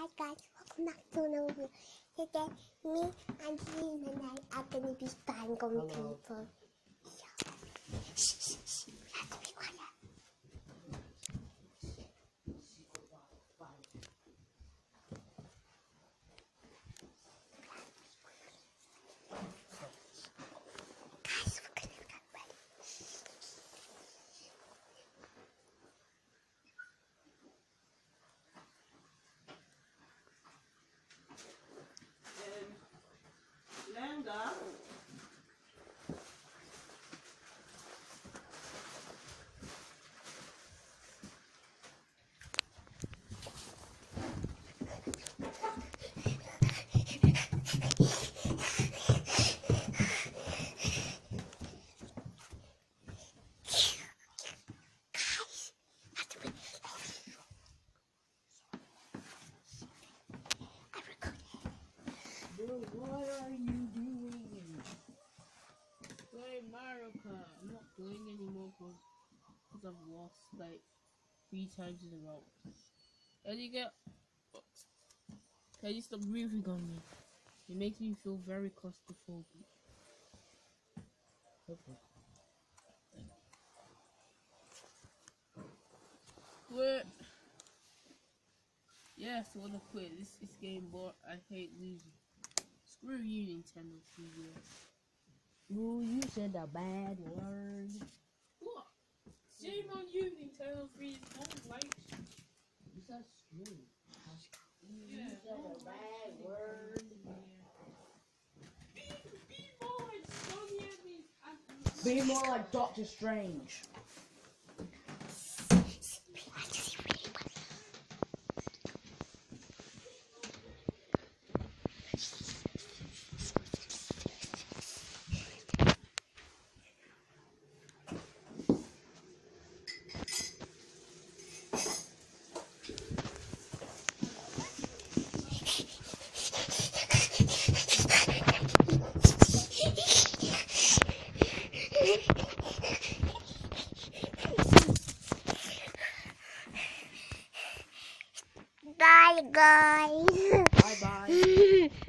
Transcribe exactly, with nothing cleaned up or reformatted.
Hi guys, welcome back to another video. Today, me and Jean and I are going to be buying on people. Yeah. Shh, shh, shh. We have to be quiet. Guys, we're going to get ready. Langa. What are you doing? Play Mario Kart. I'm not playing anymore because I've lost like three times in a row. Can you get? Can you stop breathing on me? It makes me feel very claustrophobic. Okay. Quit. Yes, I wanna quit. This is game, but I hate losing. Screw you, Nintendo three D S. Ooh, you said a bad word. What? Shame on you, Nintendo three D S. No one likes you. You said screw. Yeah, you said no a bad you. Word. Yeah. Be, be more like Sony and me. Be more like Doctor Strange. Bye guys. Bye bye.